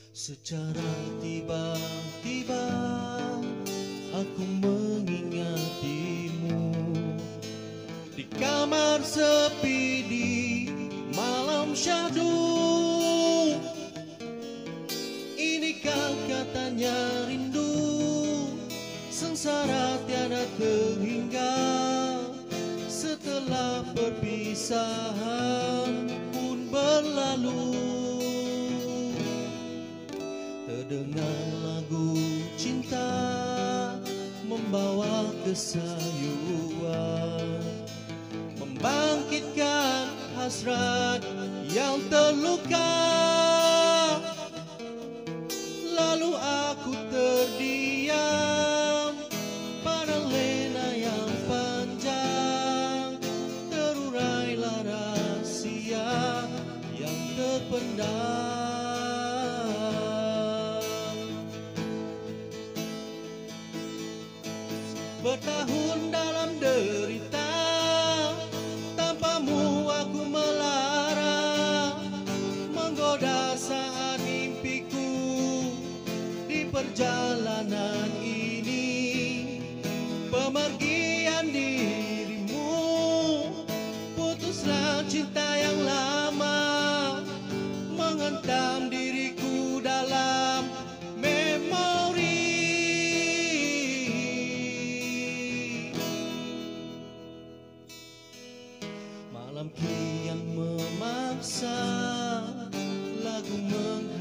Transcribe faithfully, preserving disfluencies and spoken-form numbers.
Secara tiba-tiba aku mengingatimu di kamar sepi di malam syahdu. Inikah katanya rindu, sengsara tiada terhingga. Setelah perpisahan pun berlalu, terdengar lagu cinta membawa kesayuan, membangkitkan hasrat yang terluka. Lalu aku terdiam pada lena yang panjang, terurailah rahasia yang terpendam. Bertahun dalam derita, tanpamu aku melara, menggoda saat mimpiku di perjalanan ini. Pemergian dirimu, putuslah cinta yang lama, menghentam diriku dalam memori. Malam kian memaksa, lagu menghantar